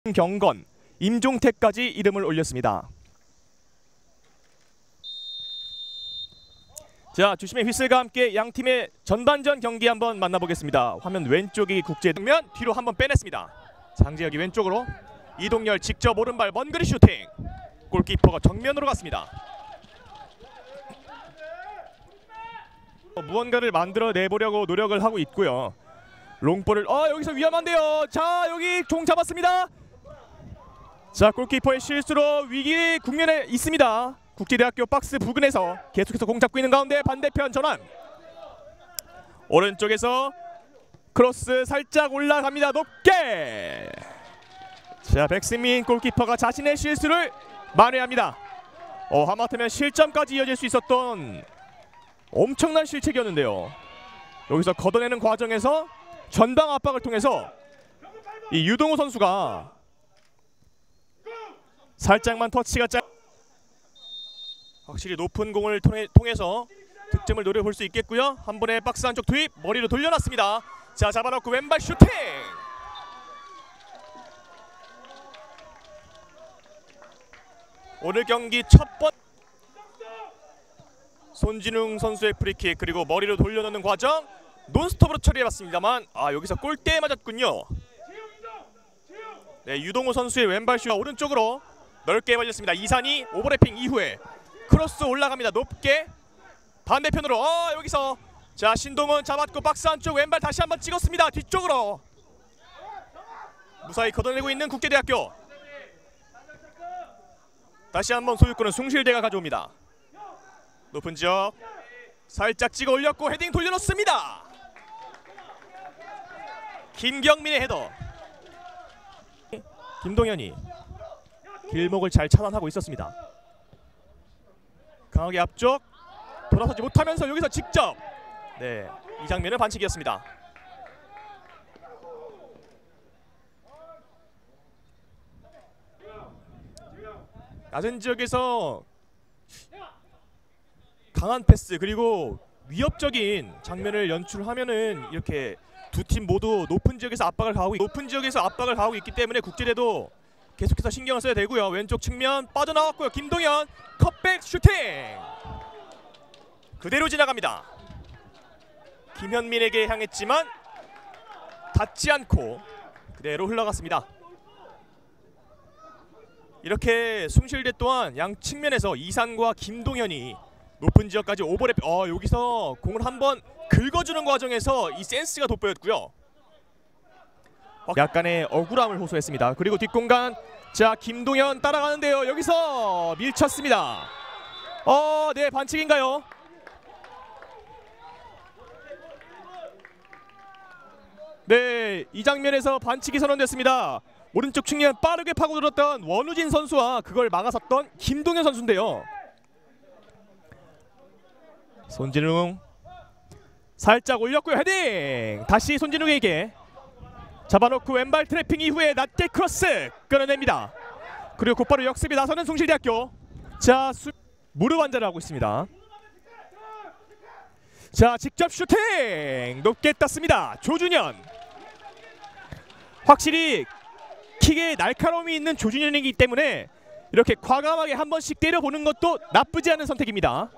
경건, 임종택까지 이름을 올렸습니다. 자, 주심의 휘슬과 함께 양 팀의 전반전 경기 한번 만나보겠습니다. 화면 왼쪽이 국제등면, 뒤로 한번 빼냈습니다. 장재혁이 왼쪽으로, 이동열 직접 오른발 먼거리 슈팅. 골키퍼가 정면으로 갔습니다. 무언가를 만들어내보려고 노력을 하고 있고요. 롱볼을 여기서 위험한데요. 자, 여기 종 잡았습니다. 자, 골키퍼의 실수로 위기 국면에 있습니다. 국제대학교 박스 부근에서 계속해서 공 잡고 있는 가운데 반대편 전환. 오른쪽에서 크로스 살짝 올라갑니다. 높게. 자, 백승민 골키퍼가 자신의 실수를 만회합니다. 하마터면 실점까지 이어질 수 있었던 엄청난 실책이었는데요. 여기서 걷어내는 과정에서 전방 압박을 통해서 이 유동호 선수가 살짝만 터치가 확실히 높은 공을 통해서 득점을 노려볼 수 있겠고요. 한 번에 박스 안쪽 투입, 머리로 돌려놨습니다. 자, 잡아놓고 왼발 슈팅. 오늘 경기 첫 번 손진웅 선수의 프리킥, 그리고 머리로 돌려놓는 과정 논스톱으로 처리해봤습니다만 여기서 골대에 맞았군요. 네, 유동호 선수의 왼발 슈가 오른쪽으로 넓게 벌렸습니다. 이산이 오버래핑 이후에 크로스 올라갑니다. 높게 반대편으로 여기서 자, 신동훈 잡았고 박스 안쪽 왼발 다시 한번 찍었습니다. 뒤쪽으로 무사히 걷어내고 있는 국제대학교. 다시 한번 소유권은 숭실대가 가져옵니다. 높은 지역 살짝 찍어 올렸고 헤딩 돌려놓습니다. 김경민의 헤더. 김동현이 길목을 잘 차단하고 있었습니다. 강하게 앞쪽 돌아서지 못하면서 여기서 직접 이 장면은 반칙이었습니다. 낮은 지역에서 강한 패스 그리고 위협적인 장면을 연출하면은 이렇게 두 팀 모두 높은 지역에서 압박을 가하고 있기 때문에 국제대도 계속해서 신경을 써야 되고요. 왼쪽 측면 빠져나왔고요. 김동현 컷백 슈팅 그대로 지나갑니다. 김현민에게 향했지만 닿지 않고 그대로 흘러갔습니다. 이렇게 숭실대 또한 양 측면에서 이산과 김동현이 높은 지역까지 오버랩 여기서 공을 한번 긁어주는 과정에서 이 센스가 돋보였고요. 약간의 억울함을 호소했습니다. 그리고 뒷공간, 자, 김동현 따라가는데요. 여기서 밀쳤습니다. 네, 반칙인가요? 네, 이 장면에서 반칙이 선언됐습니다. 오른쪽 측면 빠르게 파고들었던 원우진 선수와 그걸 막아섰던 김동현 선수인데요. 손진웅 살짝 올렸고요. 헤딩! 다시 손진웅에게 잡아놓고 왼발 트래핑 이후에 낮게 크로스 끌어냅니다. 그리고 곧바로 역습이 나서는 숭실대학교. 자, 무릎 완자를 하고 있습니다. 자, 직접 슈팅! 높게 떴습니다. 조준현. 확실히 킥에 날카로움이 있는 조준현이기 때문에 이렇게 과감하게 한 번씩 때려보는 것도 나쁘지 않은 선택입니다.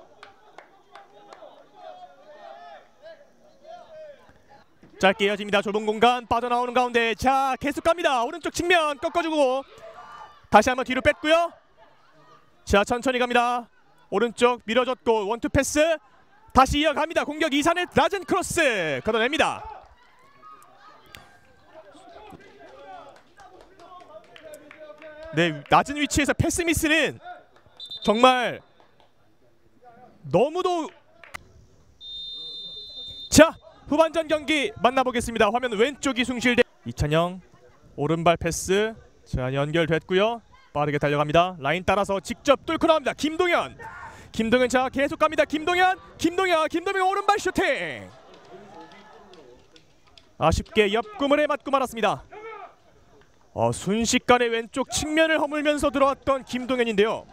짧게 이어집니다. 좁은 공간 빠져나오는 가운데 자, 계속 갑니다. 오른쪽 측면 꺾어주고 다시 한번 뒤로 뺐고요. 자, 천천히 갑니다. 오른쪽 밀어줬고 원투 패스 다시 이어갑니다. 공격 이산의 낮은 크로스 걷어냅니다. 네, 낮은 위치에서 패스 미스는 정말 너무도. 자, 후반전 경기 만나보겠습니다. 화면 왼쪽이 숭실대. 이찬영 오른발 패스 자, 연결됐고요. 빠르게 달려갑니다. 라인 따라서 직접 뚫고 나옵니다. 김동현 자, 계속 갑니다. 김동현 오른발 슈팅 아쉽게 옆구멍에 맞고 말았습니다. 순식간에 왼쪽 측면을 허물면서 들어왔던 김동현인데요.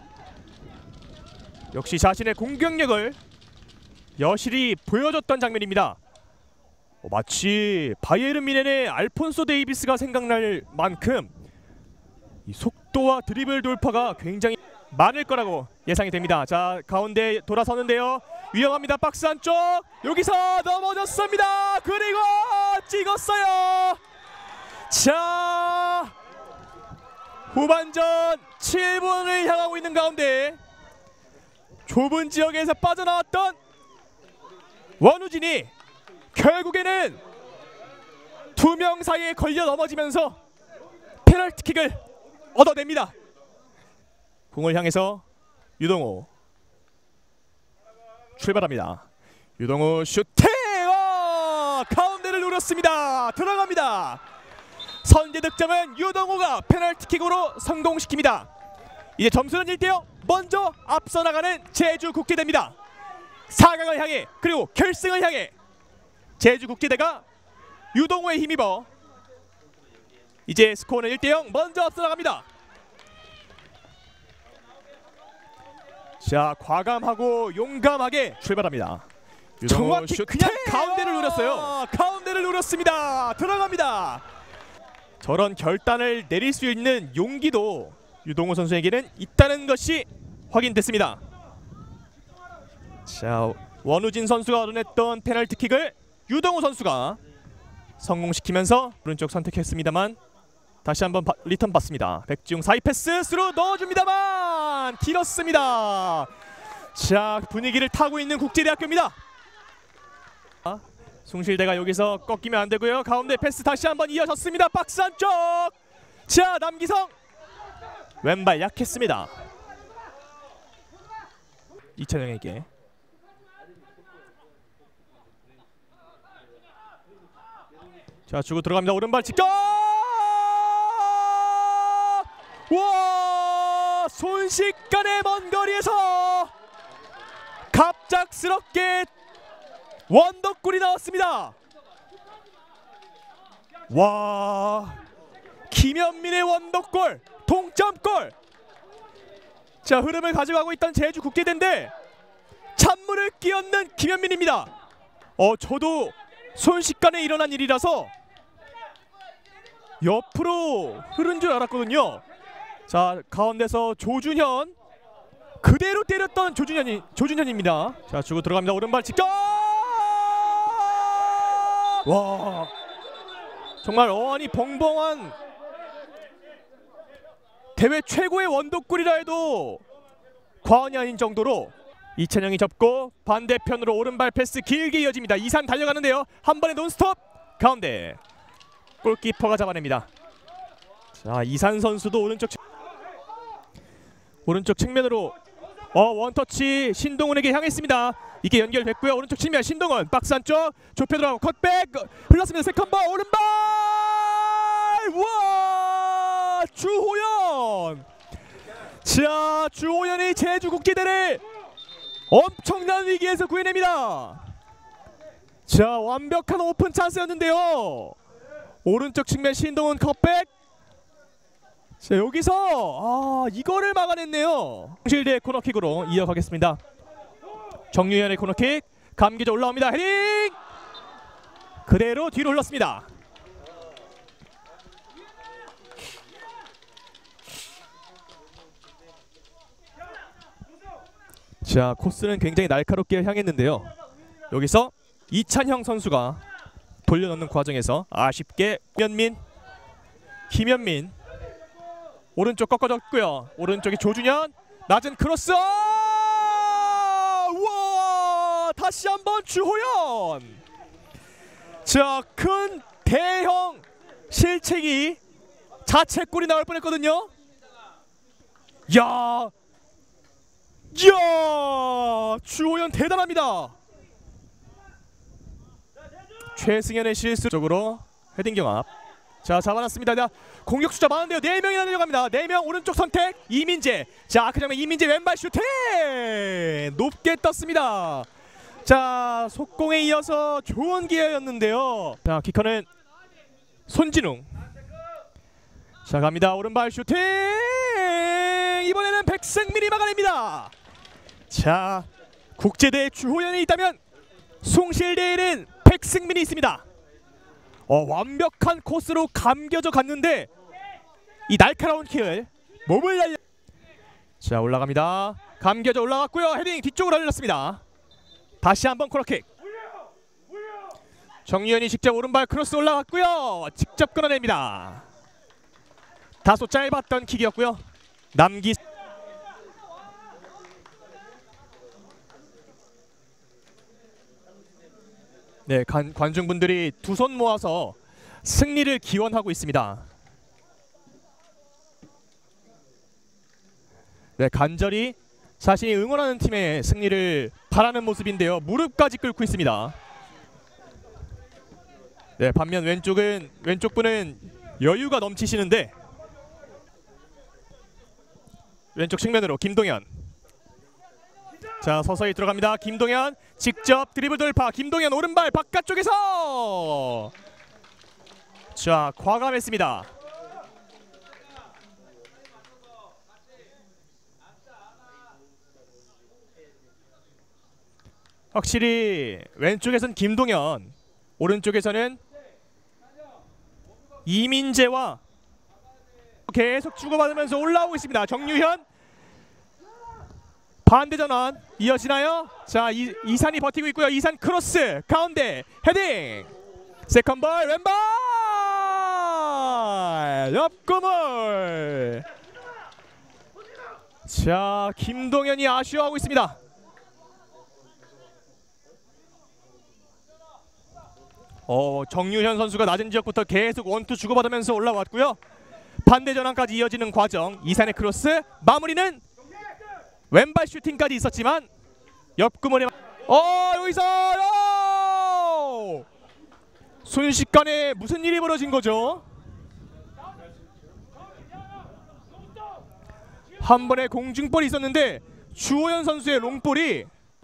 역시 자신의 공격력을 여실히 보여줬던 장면입니다. 마치 바이에른 뮌헨의 알폰소 데이비스가 생각날 만큼 이 속도와 드리블 돌파가 굉장히 많을 거라고 예상이 됩니다. 자, 가운데 돌아서는데요. 위험합니다. 박스 안쪽. 여기서 넘어졌습니다. 그리고 찍었어요. 자, 후반전 7분을 향하고 있는 가운데 좁은 지역에서 빠져나왔던 원우진이 결국에는 두 명 사이에 걸려 넘어지면서 페널티킥을 얻어냅니다. 공을 향해서 유동호 출발합니다. 유동호 슈팅! 가운데를 노렸습니다. 들어갑니다. 선제 득점은 유동호가 페널티킥으로 성공시킵니다. 이제 점수는 1대0. 먼저 앞서 나가는 제주국제대입니다. 4강을 향해 그리고 결승을 향해 제주국제대가 유동호에 힘입어 이제 스코어는 1대0 먼저 앞서 나갑니다. 자, 과감하고 용감하게 출발합니다. 정확히 슈팅! 그냥 가운데를 노렸어요. 가운데를 노렸습니다. 들어갑니다. 저런 결단을 내릴 수 있는 용기도 유동호 선수에게는 있다는 것이 확인됐습니다. 자, 원우진 선수가 얻어냈던 페널티킥을 유동호 선수가 성공시키면서 오른쪽 선택했습니다만 다시 한번 리턴 받습니다. 백지웅 사이 패스 스루 넣어줍니다만 길었습니다. 자, 분위기를 타고 있는 국제대학교입니다. 숭실대가 여기서 꺾이면 안 되고요. 가운데 패스 다시 한번 이어졌습니다. 박스 안쪽. 자, 남기성 왼발 약했습니다. 이찬영에게 자, 주고 들어갑니다. 오른발 직접. 와, 순식간에 먼 거리에서 갑작스럽게 원더골이 나왔습니다. 와, 김현민의 원더골, 동점골. 자, 흐름을 가져가고 있던 제주국제대인데 찬물을 끼얹는 김현민입니다. 저도 순식간에 일어난 일이라서 옆으로 흐른 줄 알았거든요. 자, 가운데서 조준현 그대로 때렸던 조준현입니다. 자, 주고 들어갑니다. 오른발 직접. 와, 정말 어안이 벙벙한 대회 최고의 원더골이라 해도 과언이 아닌 정도로 이찬영이 접고 반대편으로 오른발 패스 길게 이어집니다. 이산 달려가는데요. 한 번에 논스톱 가운데 골키퍼가 잡아냅니다. 자, 이산 선수도 오른쪽 측면으로 원터치 신동훈에게 향했습니다. 이게 연결됐고요. 오른쪽 측면 신동훈 박스 안쪽 좁혀 들어가고 컷백 흘렀습니다. 세컨볼 오른발. 와, 주호연. 자, 주호연이 제주국제대를 엄청난 위기에서 구해냅니다. 자, 완벽한 오픈 찬스였는데요. 오른쪽 측면 신동훈 컷백. 자, 여기서 이거를 막아냈네요. 숭실대 코너킥으로 이어가겠습니다. 정유현의 코너킥 감기져 올라옵니다. 헤딩 그대로 뒤로 흘렀습니다. 자, 코스는 굉장히 날카롭게 향했는데요. 여기서 이찬형 선수가 돌려넣는 과정에서 아쉽게 김현민 오른쪽 꺾어졌고요. 오른쪽에 조준현 낮은 크로스. 우와, 다시 한번 주호연. 자, 큰 대형 실책이 자책골이 나올 뻔했거든요. 야, 주호연 대단합니다. 최승현의 실수적으로 헤딩 경합. 자, 잡아놨습니다. 자, 공격 숫자 많은데요. 4명이나 내려갑니다. 4명 오른쪽 선택 이민재. 자, 그 장면 이민재 왼발 슈팅 높게 떴습니다. 자, 속공에 이어서 좋은 기회였는데요. 자, 키커는 손진웅. 자, 갑니다. 오른발 슈팅 이번에는 백승민이 막아냅니다. 자, 국제대에 주호연이 있다면 숭실대에는 백승민이 있습니다. 완벽한 코스로 감겨져 갔는데 이 날카로운 킥을 몸을 날려. 자, 올라갑니다. 감겨져 올라갔고요. 헤딩 뒤쪽으로 흘렸습니다. 다시 한번 코너킥. 정유현이 직접 오른발 크로스 올라갔고요. 직접 끊어냅니다. 다소 짧았던 킥이었고요. 남기. 네, 관중분들이 두 손 모아서 승리를 기원하고 있습니다. 네, 간절히 자신이 응원하는 팀의 승리를 바라는 모습인데요. 무릎까지 꿇고 있습니다. 네, 반면 왼쪽분은 여유가 넘치시는데 왼쪽 측면으로 김동현. 자, 서서히 들어갑니다. 김동현 직접 드리블 돌파. 김동현 오른발 바깥쪽에서 자, 과감했습니다. 확실히 왼쪽에서는 김동현, 오른쪽에서는 이민재와 계속 주고받으면서 올라오고 있습니다. 정유현 반대 전환 이어지나요? 자, 이산이 버티고 있고요. 이산 크로스 가운데 헤딩. 세컨볼 왼발 옆구물. 자, 김동현이 아쉬워하고 있습니다. 정유현 선수가 낮은 지역부터 계속 원투 주고받으면서 올라왔고요. 반대 전환까지 이어지는 과정. 이산의 크로스 마무리는 왼발 슈팅까지 있었지만 옆구멍에 여기서 순식간에 무슨 일이 벌어진 거죠? 한 번에 공중볼이 있었는데 주호연 선수의 롱볼이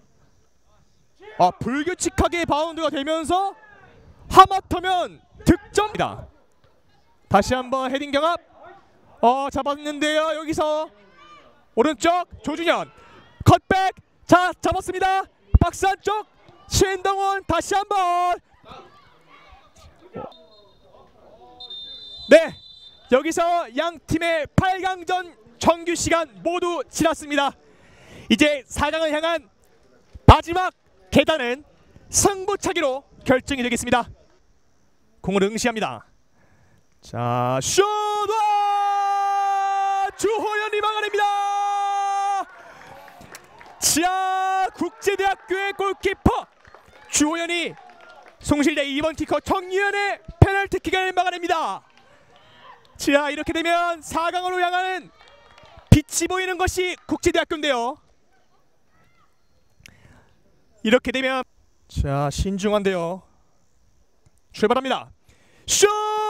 불규칙하게 바운드가 되면서 하마터면 득점입니다. 다시 한번 헤딩 경합. 잡았는데요. 여기서 오른쪽 조준현 컷백. 자, 잡았습니다. 박스 안쪽 신동훈 다시 한번. 네, 여기서 양 팀의 8강전 정규 시간 모두 지났습니다. 이제 4강을 향한 마지막 계단은 승부차기로 결정이 되겠습니다. 공을 응시합니다. 자, 슛! 주호연이 막아냅니다. 자, 국제대학교의 골키퍼 주호연이 송실대 2번 키커 정유현의 페널티킥을 막아냅니다. 자, 이렇게 되면 4강으로 향하는 빛이 보이는 것이 국제대학교인데요. 이렇게 되면 자, 신중한데요. 출발합니다. 슛!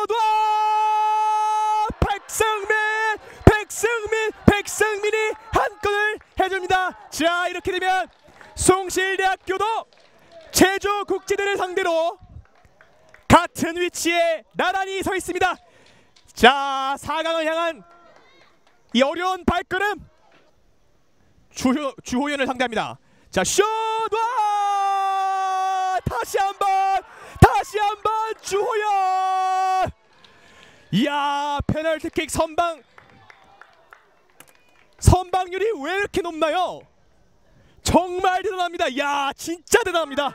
백승민이 한 골을 해줍니다. 자, 이렇게 되면 송실대학교도 제주국제대를 상대로 같은 위치에 나란히 서 있습니다. 자, 4강을 향한 이 어려운 발걸음 주호연을 상대합니다. 자, 슛! 다시 한번 주호연. 이야, 페널티킥 선방률이 왜 이렇게 높나요? 정말 대단합니다. 이야, 진짜 대단합니다.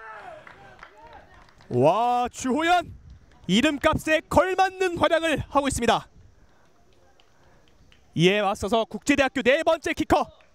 와, 주호연 이름값에 걸맞는 활약을 하고 있습니다. 이에 맞서서 국제대학교 네 번째 키커